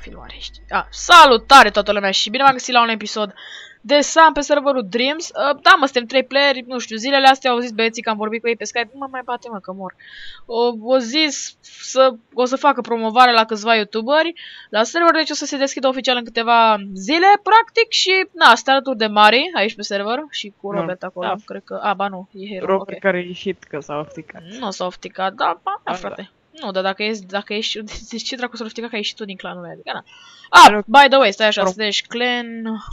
filmare ești. Salutare toată lumea și bine m-am găsit la un episod de Sam pe serverul Dreams. Da, mă, suntem 3 playeri, nu știu, zilele astea au zis băieții că am vorbit cu ei pe Skype. Nu mă mai bate, mă, că mor. O zis o să facă promovare la câțiva youtuberi la server, deci o să se deschidă oficial în câteva zile, practic, și, na, stă alături de Mari, aici pe server, și cu Robert acolo, da. Cred că, ba nu, e hero. Robert okay. Care a ieșit, că s-a ofticat. Nu s-a ofticat, da, frate. Da. Nu, dar dacă ești, zici ce dracu s-a ofticat că ai ieșit tu din clanul ăla, adică na. By the way, stai așa, slash clan,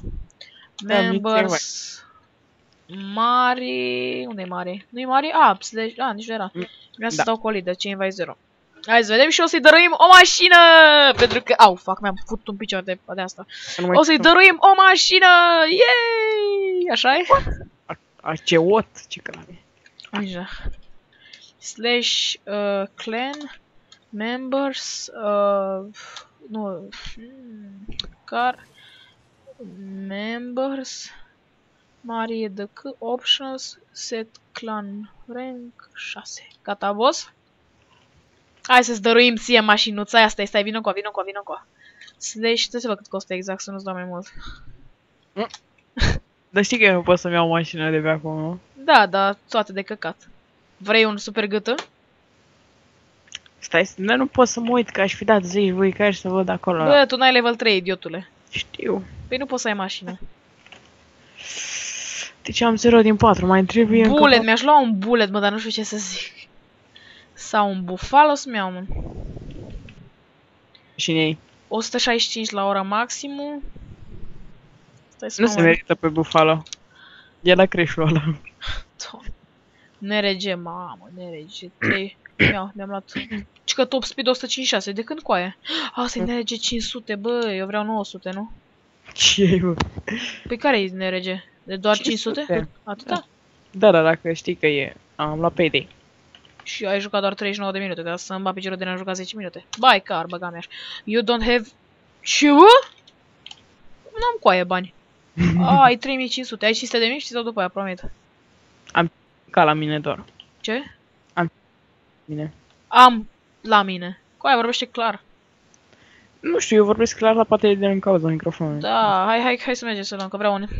members, Mari, unde e Mari? Nu e Mari? Slash, nici nu era. Vreau să dau colit, de ce invite 0. Hai să vedem și o să-i dăruim o mașină! Pentru că, fuck, mi-am făcut un picior de asta. O să-i dăruim o mașină! Yay! Așa e? Ce what? Ce crame? Așa. Slash clan members nu car members Marie DK options set clan rank 6. Gata, boss? Hai să-ți dăruim ție mașinuța aia, stai, vină cu. Slash, trebuie să văd cât costă exact, să nu-ți dau mai mult. Dar știi că eu nu pot să-mi iau o mașină de pe acum, nu? Da, dar toate de căcat. Vrei un super gâtă? Stai, nu pot să mă uit, că aș fi dat 10 voi care să văd acolo. Bă, tu n-ai level 3, idiotule. Știu. Păi nu poți să ai mașină. Deci am 0 din 4, mai trebuie bullet, mi-aș lua un bullet, mă, dar nu știu ce să zic. Sau un buffalo să-mi iau, mă. Și ei 165 la ora maximum. Nu se merită pe buffalo. E la creșul ăla. NRG, mamă, NRG 3. Mi-am luat. Ci că top speed 156, de când cu aia? Asta-i NRG 500, bă, eu vreau 900, nu? Ce e, bă? Păi care e NRG? De doar 500? Atâta? Da, dacă știi că e. Am luat Payday. Și ai jucat doar 39 de minute, ca să-mi bat piciorul de n-am jucat 10 minute. Bai, car, băga mea. You don't have... Ce, bă? N-am cu aia bani. Ai 3500, ai 500.000 și ți dau după aia, promit. Am ca la mine doar. Ce? Am mine. Am la mine. Cu aia vorbește clar. Nu știu, eu vorbesc clar, dar poate e din cauza microfonului. Da, hai să mergem să luăm, că vreau un...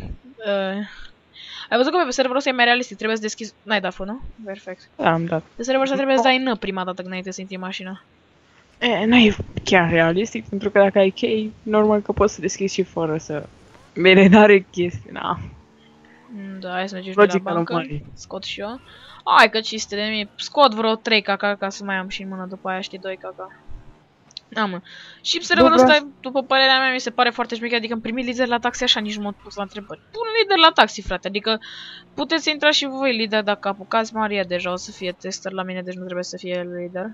Ai văzut că pe serverul ăsta e mai realistic, trebuie să deschizi... N-ai dat fă, nu? Perfect. Da, am dat. Pe serverul ăsta trebuie să dai N prima dată înainte să intri în mașină. N-ai chiar realistic, pentru că dacă ai chei, normal că poți să deschizi și fără să... Bine, n-are chestii, na. Da, hai să mergem la bancă. Scot și eu. Hai că 500.000. Scot vreo 3 caca ca să mai am și în mână după aia, știi, 2 caca. Da, mă. Și serverul ăsta, după părerea mea, mi se pare foarte șmecher, adică îmi primi lider la taxi așa, nici nu m-am pus la întrebări. Pun lider la taxi, frate, adică puteți intra și voi lider dacă apucați. Maria deja o să fie tester la mine, deci nu trebuie să fie lider.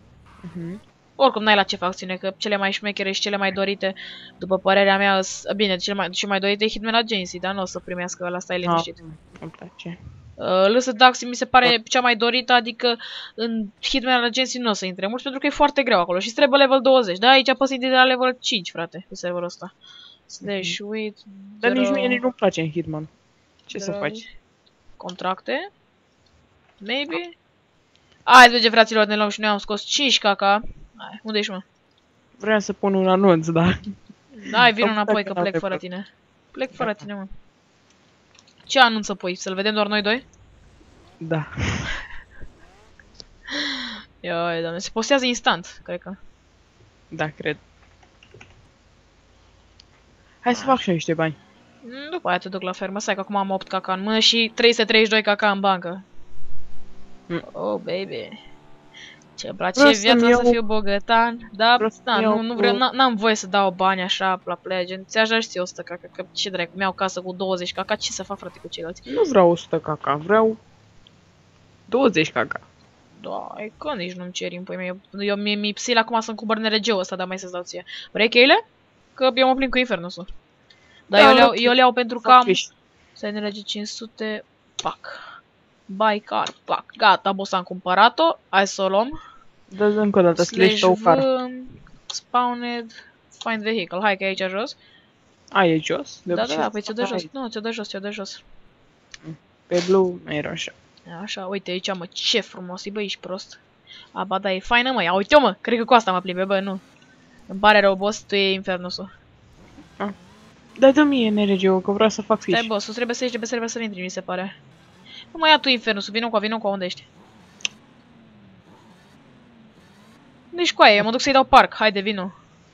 Oricum n-ai la ce facțiune, că cele mai șmechere și cele mai dorite, după părerea mea, bine, cele mai dorite e Hitman Agency, dar nu o să primească ăla, stai liniștit. Îmi place. Lăsă taxi mi se pare cea mai dorită, adică în Hitman Agency nu o să intre mulți pentru că e foarte greu acolo și trebuie level 20, da? Aici poți intra de la level 5, frate, pe serverul ăsta. Slash wait. Dar nici nu-mi place în Hitman. Ce să faci? Contracte? Maybe? Hai, vede, fraților, ne luăm și noi am scos 5 caca. Hai, unde ești, mă? Vreau să pun un anunț, dar... Hai, vin înapoi că plec fără tine. Plec fără tine, mă. Ce anunță pui? Să-l vedem doar noi doi? Da. Ioi, doamne, se postează instant, cred că. Da, cred. Hai să fac și niște bani. După aia te duc la fermă, stai că acum am 8 caca în mână și 332 caca în bancă. Oh, baby. Ce-mi place viața să fiu bogătan, dar n-am voie să dau bani așa la play agent. Ți-aș da și ție 100 caca, că ce dracu, mi-au casă cu 20 caca, ce să fac, frate, cu ceilalți? Nu vreau 100 caca, vreau 20 caca. Da, e că nici nu-mi ceri în pui mei. Mi-i psil acum să-mi cumpăr NRG-ul ăsta, dar mai să-ți dau ție. Vrei cheile? Că eu mă plin cu Infernusul. Dar eu le iau pentru că am... Să NRG 500, pac. Buy car, pac. Gata, boss, am cumpărat-o. Hai să o luăm. Dă-ți încă o dată, slash tow car. Spawned, find vehicle. Hai că e aici jos. E jos? Da, păi ți-o dă jos. Nu, ți-o dă jos, Pe blue, era așa. Așa, uite aici, mă, ce frumos e, bă, ești prost. Ba da, e faină, mă, ia uite-o, mă, cred că cu asta mă plimbe, bă, nu. Îmi pare rău, boss, tu e Infernusul. Da, dă mie NRG-ul, că vreau să fac fiș. Stai, boss, tu trebuie să ieși de pe server să intri, mi se pare. Nu mai ia tu Infernusul, vină cu unde ești? Nici cu aia, eu mă duc să-i dau park, haide, vino.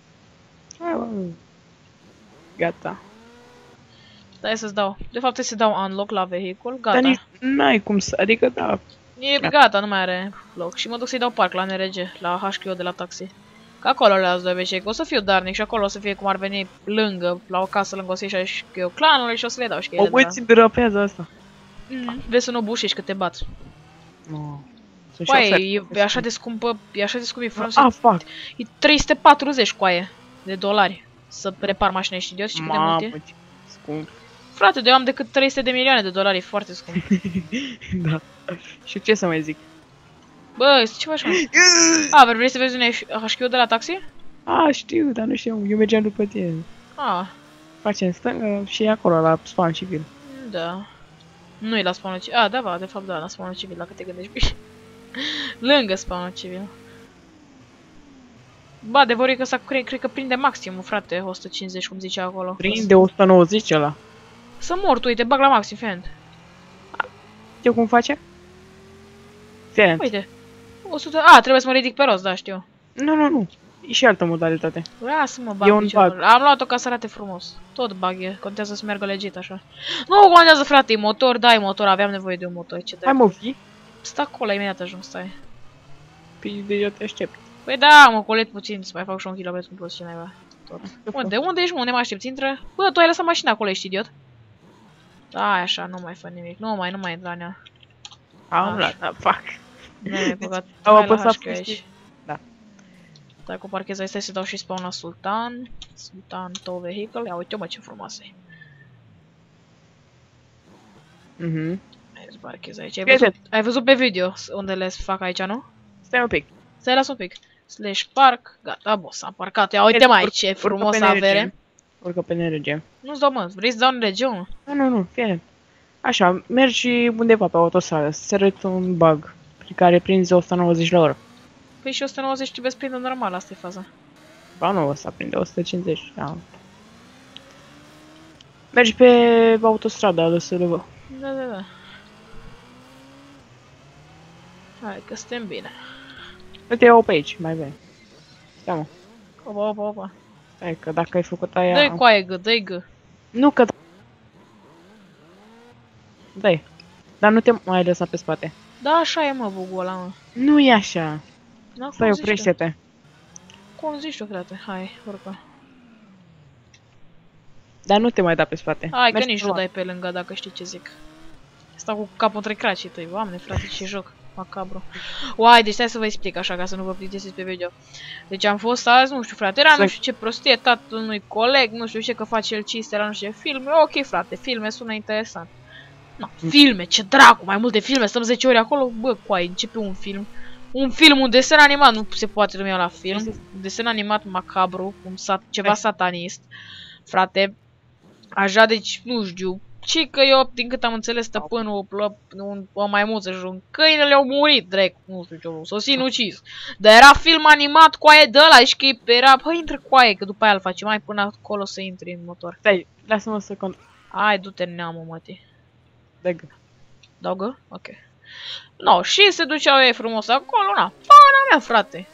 Gata. Stai să-ți dau. De fapt, trebuie să dau unlock la vehicul, gata. Dar nici n-ai cum să, adică da. E gata, nu mai are loc. Și mă duc să-i dau park la NRG, la HQ de la taxi. Că acolo le-ați doi vecei, că o să fiu darnic și acolo o să fie cum ar veni lângă, la o casă lângă o să ieși și eu clanului și o să le dau și cheile de la... Ți derapează asta. Vezi să nu bușești că te bat. No. Coaie, e așa de scumpă, e așa de scump, e frumos. Fuck. E 340 coaie de dolari să repar mașina, ești idiot? Știi cât de mult e? Ce scump. Frate, eu am decât 300 de milioane de dolari, e foarte scump. Da. Și ce să mai zic? Bă, ce faci, mă? Vrei să vezi unde e HQ de la taxi? Știu, dar nu știu, eu mergeam după tine. Facem stângă și e acolo, la spawn civil. Da. Nu e la spawnul civil. Da, de fapt da, la spawnul civil, dacă te gândești bine. Lângă spawnul civil. Bă, adevărul e că ăsta cred că prinde maximum, frate, 150, cum zicea acolo. Prinde 190 ăla. Să mor tu, te bag la maxim, fiind. Știu cum face? Fiind. Uite. 100... trebuie să mă ridic pe rost, da, știu. Nu. E și altă modalitate. Lasă mă bag piciorul. Am luat-o ca să arate frumos. Tot bag e, contează să meargă legit așa. Nu contează, frate, e motor, da, e motor, aveam nevoie de un motor, ce Hai mă, vii? Stai acolo, imediat ajung, stai. Păi deja te aștept. Păi da, mă colet puțin, să mai fac și un kilometru în plus, ce naiba. Tot. Unde ești, mă? Unde mă aștepți? Intră? Bă, tu ai lăsat mașina acolo, ești idiot? Da, așa, nu mai fă nimic. Nu mai intra în ea. Am luat, fac. Nu ai păcat. Am apăsat aici. Da. Stai cu parcheza, stai să dau și spawn la Sultan. Sultan, tow vehicle. Ia uite mă ce frumoasă e. Hai să parchez aici. Ai văzut pe video unde le fac aici, nu? Stai un pic. Stai, las un pic. Slash park. Gata, boss, am parcat. Ia uite mai ce frumos avere. Urcă pe NRG. Nu-ți dau, mă. Vrei să dau NRG, mă? Nu, fie. Așa, mergi undeva pe autostradă, să arăt un bug prin care prinzi 190 la oră. Păi și 190 trebuie să prindă normal, asta e faza. Ba nu, ăsta prinde 150, da. Mergi pe autostrada, lăsă-l-vă. Da. Hai că suntem bine. Nu te iau pe aici, mai bine. Stai mă. Opa. Stai că dacă ai făcut aia... Dă-i coaie gă, dă-i gă. Nu că... Dă-i. Dar nu te mai lăsa pe spate. Da, așa e, mă, bugul ăla, mă. Nu e așa. Da, stai, oprește-te. Cum zici tu, frate? Hai, urcă. Dar nu te mai da pe spate. Hai, că nici nu dai pe lângă, dacă știi ce zic. Stau cu capul între cracii tăi, oamne, frate, ce joc. Macabru. Uai, deci stai să vă explic așa, ca să nu vă plictisiți pe video. Deci am fost azi, nu știu, frate, era nu știu ce prostie, tatăl unui coleg, nu știu ce, că face el cinste la nu știu ce filme. Ok, frate, filme sună interesant. No, filme, ce dracu, mai multe filme, stăm 10 ori acolo, bă, coai, începe un film. Un film, un desen animat, nu se poate numi la film. Un desen animat macabru, ceva satanist. Frate, așa, deci, nu știu. Și că eu, din cât am înțeles, stăpânul o maimuță și un câinele au murit, drept, nu știu ce, s-o sinucis. Dar era film animat cu aia de ăla și că era, băi, intră cu aia, că după aia îl facem, mai până acolo să intri în motor. Stai, lasă-mă să cont. Hai, du-te neamă, mătii. Dă-gă. Dă-gă? Ok. No, și se duceau ei frumos acolo, na, pana mea, frate.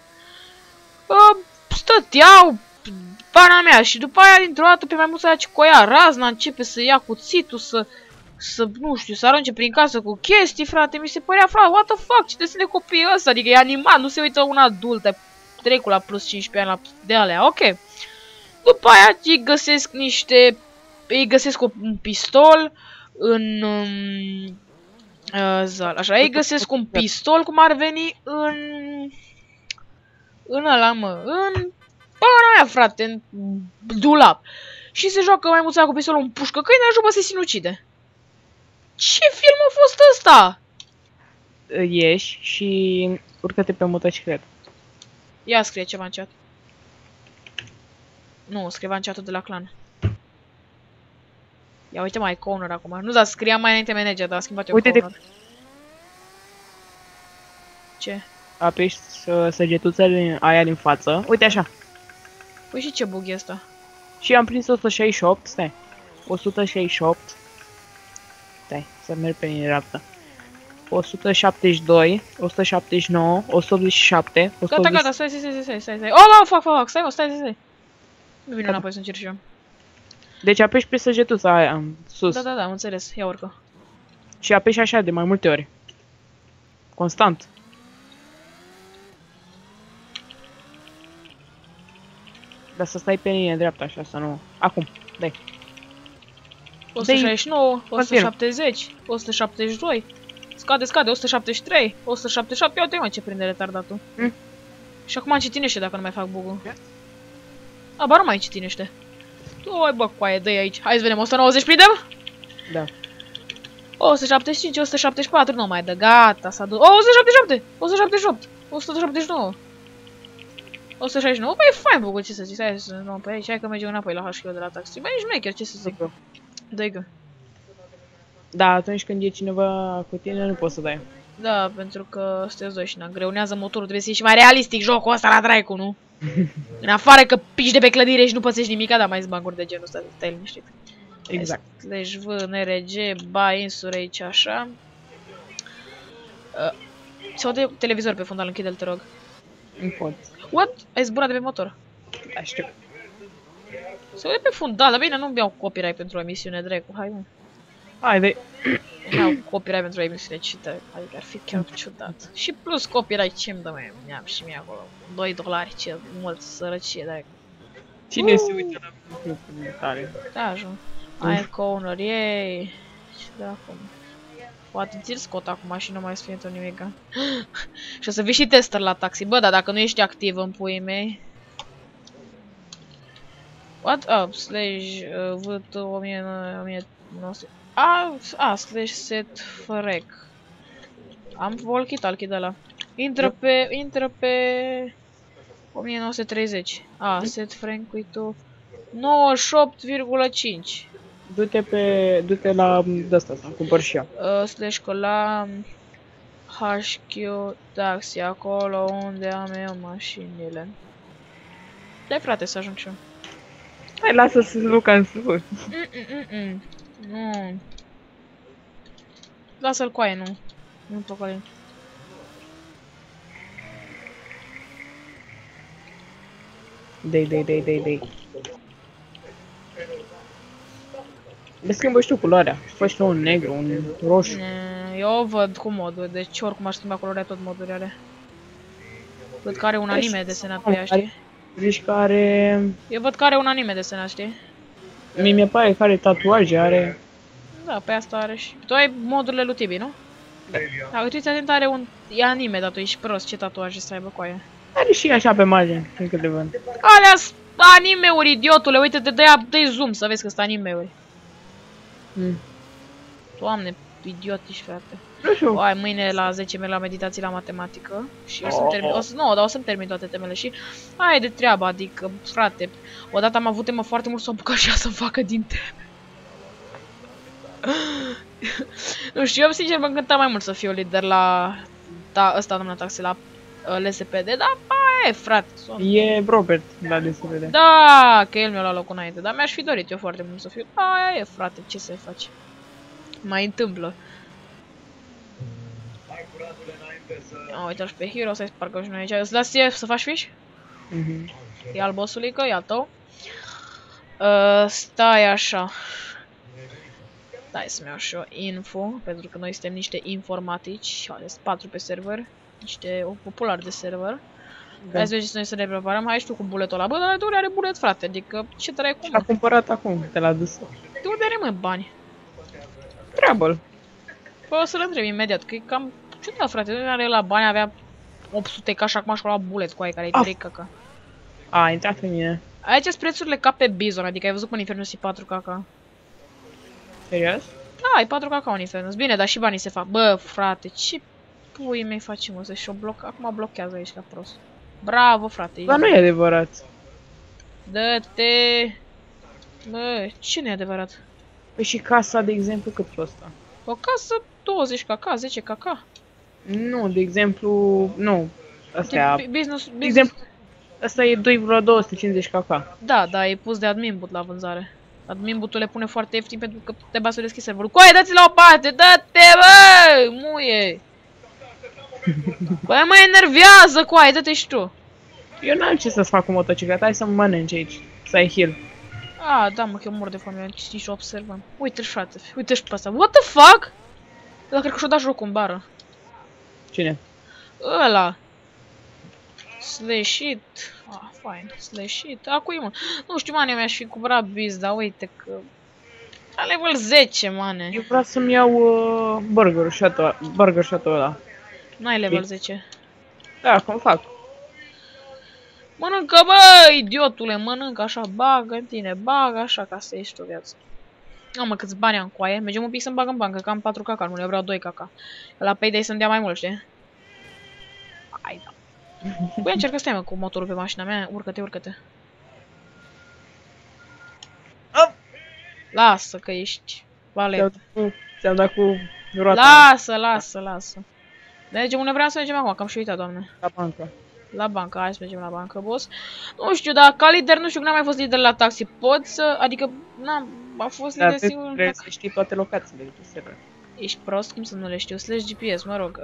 Stăteau, pana mea, și după aia, dintr-o dată, pe maimuța aia ce coia razna, începe să ia cuțitul, să, nu știu, să arunce prin casă cu chestii, frate, mi se părea, frate, what the fuck, ce desene copii ăsta, adică e animat, nu se uită un adult, trecu la plus 15 ani de alea, ok. După aia îi găsesc un pistol în... așa, ei găsesc un pistol, cum ar veni, în ăla, mă, în pana mea, frate, în dulap. Și se joacă maimuța cu pistolul în pușcă, că îi ajungă să se sinucide. Ce film a fost ăsta? Ieși și urcă-te pe motocicletă. Ia scrie ceva în chat. Nu, scrie în chatul de la clan. Ia uite mai Conor acum. Nu, dar scria mai înainte manager, dar a schimbat eu Conor. Ce? Apeși săgetuța aia din față. Uite așa. Păi și ce bug e ăsta? Și am prins 168, stai. 168. Stai, să merg pe linie dreaptă. 172, 179, 187, 180... Gata, stai. Oh, fac, stai. Nu vin înapoi să încerc și eu. Deci apeși pe săgetuța aia, sus. Da, am înțeles, ia urcă. Și apeși așa de mai multe ori. Constant. Dar să stai pe linie dreaptă așa, să nu... Acum, dai. 169, 170, 172. Scade, 173, 177. Uite mă ce prinde retardatul. Și acum încetinește dacă nu mai fac bug-ul. A, ba nu mai încetinește. Oi bă, coaie, dă-i aici. Hai să vedem, 190 prindem? Da. 175, 174, nu mai dă, gata, s-a dus. 177, 178, 179. 169, băi, e fain bugul, ce să zic, hai să nu pe aici, hai că mergem înapoi la HQ de la taxi. Băi, nici chiar ce să zic. Dă-i gă. Da, atunci când e cineva cu tine, nu poți să dai. Da, pentru că sunteți doi și greunează motorul, trebuie să fie și mai realistic jocul ăsta la dracu, nu? În afară că pici de pe clădire și nu pățești nimica, dar mai zbaguri de genul ăsta, stai liniștit. Exact. Deci V, NRG, ba, insure aici, așa. Se aude televizor pe fundal, închide-l, te rog. Nu pot. What? Ai zburat de pe motor? Da, știu. Se aude pe fundal, dar bine, nu-mi iau copyright pentru o emisiune, dracu, hai mă. Hai, dai. Nu iau copyright pentru o emisiune, adică ar fi chiar ciudat. Și plus copyright ce-mi dă, mai mi-am și mie acolo. 2 dolari, ce mult sărăcie, dracu. Cine se uită la lucrurile tale? Da, ajung. Ai corner, yay. Și de acum. Poate ți-l scot acum și nu mai să fie tot nimica. Și o să vii și tester la taxi. Bă, dar dacă nu ești activ în puii mei. What up? Slash vât 1900. Slash set frec. Am walkie-talkie de ăla. Intră pe 1930. Set frank uită 98,5. Du-te la de-asta, să cumpăr și eu. Slash la HQ taxi, acolo unde am eu mașinile. Dai frate să ajung și eu. Hai, lasă să Luca în sus. Nu. Lasă-l coaie, nu. Nu păcălim. Dei. Le schimbă și tu culoarea. Faci tu un negru, un roșu. Eu văd cu modul, deci oricum aș schimba culoarea tot modurile alea. Văd că are un anime desenat pe ea, știi? Zici că are... Eu văd că are un anime desenat, știi? Mie mi-e pare că are tatuaje, are... Da, pe asta are și... Tu ai modurile lui Tibi, nu? Da, uite-ți atent, are un... E anime, dar tu ești prost, ce tatuaje să aibă cu aia. Are și așa pe margine, încă le văd. Alea-s anime-uri, idiotule, uite-te, dă-i zoom să vezi că sunt anime-uri. Doamne, idiot ești, frate. Nu știu. Oai, mâine la 10 merg la meditații la matematică și o să-mi termin, dar o să-mi termin toate temele și aia e de treabă, adică, frate, odată am avut temă foarte mult să o apucat și ea să-mi facă din teme. Nu știu, eu sincer mă încânta mai mult să fiu lider la ăsta, doamna taxi, la LSPD, dar aia e, frate. E Robert la LSPD. Da, că el mi-a luat locul înainte, dar mi-aș fi dorit eu foarte mult să fiu. Aia e, frate, ce să faci? Mai întâmplă. Uite-l și pe Hero, să-i spargă și noi aici. Îți las ție să faci fiș? E al bossulică, e al tău. Stai așa. Stai să-mi iau și eu info, pentru că noi suntem niște informatici. Ales 4 pe server. Niște populari de server. Hai să vezi noi să ne preparăm. Hai și tu cu buletul ăla. Bă, dar de unde are bulet, frate? Adică, ce trai cum? L-a cumpărat acum, te l-a dus. De unde are, mă, bani? Treabă-l. Păi o să-l întreb imediat, că e cam... Ce da, frate? De unde are la bani? Avea 800 ca și acum și-a luat bulet cu aia care e 3 caca. A intrat în mine. Aici sunt prețurile ca pe Bizon, adică ai văzut pe Infernus e 4 caca. Serios? Da, e 4 caca în Infernus. Bine, dar și banii se fac. Bă, frate, ce pui mei facem o să-și o bloc... Acum blochează aici ca prost. Bravo, frate. Dar nu e adevărat. Dă-te... Bă, ce nu e adevărat? Păi și casa, de exemplu, cât costă? O casă 20 caca, 10 caca. Nu, de exemplu, nu. Astea... Business... De exemplu, Asta e 2,250 kk. Da, dar e pus de admin boot la vânzare. Admin boot-ul le pune foarte ieftin pentru că te basi să deschizi serverul. Coaie, dați la o parte, dă-te, bă, muie! Băi, mă enervează, coaie, dă-te și tu. Eu n-am ce să fac cu motocicleta, hai să mănânci aici, să ai heal. Ah, da, mă, că eu mor de foame, nici o observăm. Uite-l, frate, uite-și pe asta. What the fuck? Ăla cred că și-o dat jocul în bară. Cine? Ăla. Slash it. Ah, fine. Slash it. Acui, mă. Nu știu, mane, mi-aș fi cumpărat biz, dar uite că... La level 10, mane. Eu vreau să-mi iau burger shot-ul ăla. N-ai level 10. Da, cum fac? Mănâncă, bă, idiotule, mănâncă așa, bagă în tine, bagă așa ca să ieși o viață. Mă, câți bani am coaie, mergem un pic să-mi bag în bancă, că am 4 caca, nu, eu vreau 2 caca. La Payday să-mi dea mai mult, știi? Hai, da. Băi, încercă să stai, mă, cu motorul pe mașina mea, urcă-te, urcă-te. Lasă că ești valet. Ți-am dat cu roata. Lasă, lasă, lasă. Mergem unde vreau să mergem acum, că am și uitat, doamne. La bancă. La bancă, hai să mergem la bancă, boss. Nu știu, dar ca lider, nu știu, că n-am mai fost lider la taxi. Pot să, adică, n-am, a fost lider singur în trebuie să știi toate locațiile de pe server. Ești prost? Cum să nu le știu? Slash GPS, mă rog.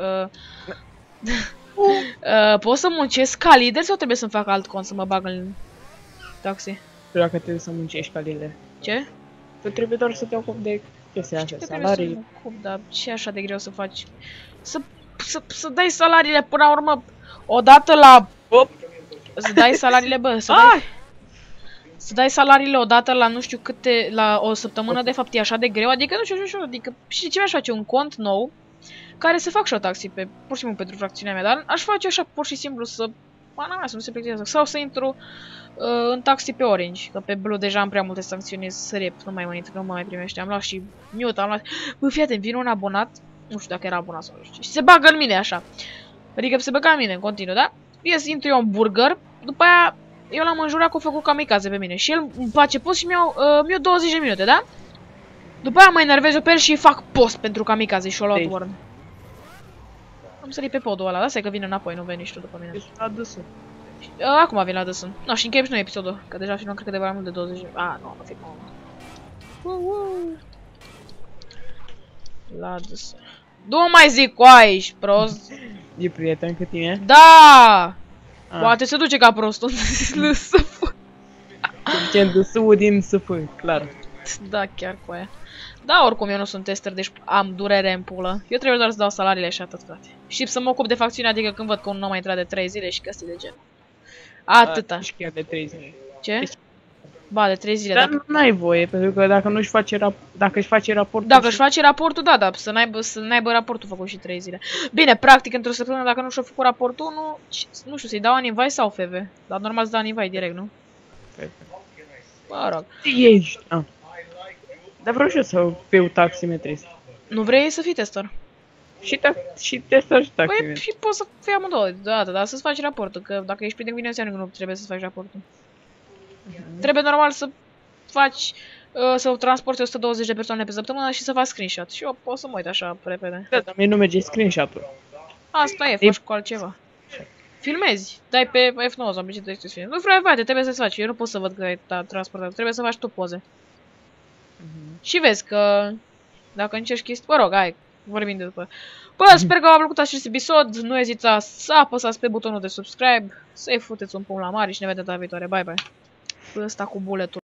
Pot să muncesc ca lider sau trebuie să-mi fac alt cont să mă bag în taxi? Știu dacă trebuie să muncești ca lider. Ce? Tu trebuie doar să te ocupi de chestia asta, salarii. Trebuie să mă ocup, dar ce e așa de greu să faci? Să dai salariile până la urmă, odată la... Să dai salariile, bă, să dai salariile odată la nu știu câte, la o săptămână, de fapt e așa de greu, adică nu știu, adică știi ce mi-aș face? Un cont nou care să fac și o taxi pe, pur și simplu pentru fracțiunea mea, dar aș face așa pur și simplu să, mea, să nu se plictisească, sau să intru în taxi pe Orange, că pe Blue deja am prea multe sancțiuni, să rep, nu mai mă mai primește, am luat și mute, am luat, bă, fii atent, vine un abonat, nu știu dacă era abonat sau nu știu, și se bagă în mine așa, adică se băga în mine în continuu, da? Ies, intru eu în burger, după aia eu l-am înjurat că a făcut kamikaze pe mine și el îmi face post și mi-au 20 de minute, da? După aia mă enervez eu pe el și îi fac post pentru kamikaze și o luat warn. Am sărit pe podul ăla, lasă că vine înapoi, nu veni nici tu după mine. Ești la dâsul. Acum vine la dâsul. No, și încheiem și noi episodul, că deja filmăm cred că de mai mult de 20 de... nu fi la dâsul. Nu mai zic coai, ești prost. E prieten cu tine? Da! Poate se duce ca prostul. Ducem dâsul din SF, clar. Da, chiar cu aia. Da, oricum eu nu sunt tester, deci am durere în pulă. Eu trebuie doar să dau salariile și atât, frate. Și să mă ocup de facțiune, adică când văd că un om a intrat de 3 zile și chestii de gen. Atâta. Și chiar de 3 zile. Ce? Ba, de 3 zile. Dar n-ai voie, pentru că dacă nu își face raportul... Dacă își face raportul, da, dar să n-aibă raportul făcut și 3 zile. Bine, practic, într-o săptămână, dacă nu și-a făcut raportul, nu știu, să-i dau uninvite sau FV. Dar normal să dau uninvite direct, nu? Mă rog. Ești, Dar vreau și eu să fiu taximetrist. Nu vrei să fii tester? Și tester și taximetrist. Păi și poți să fii amândouă deodată, dar să-ți faci raportul, că dacă ești prieten cu mine înseamnă că nu trebuie să faci raportul. Trebuie normal să faci, să transporti 120 de persoane pe săptămână și să faci screenshot. Și eu pot să mă uit așa repede. Da, dar mie nu merge screenshot-ul. Asta e, faci cu altceva. Filmezi, dai pe F9 sau pe ce trebuie să filmezi. Nu, frate, trebuie să-ți faci, eu nu pot să văd că ai transportat, trebuie să faci tu poze. Și vezi că dacă încerci chestii, mă rog, hai, vorbim de după. Bă, sper că v-a plăcut acest episod, nu ezitați să apăsați pe butonul de subscribe, să-i futeți un pumn la mare și ne vedem data viitoare, bye bye. Ăsta cu buletul.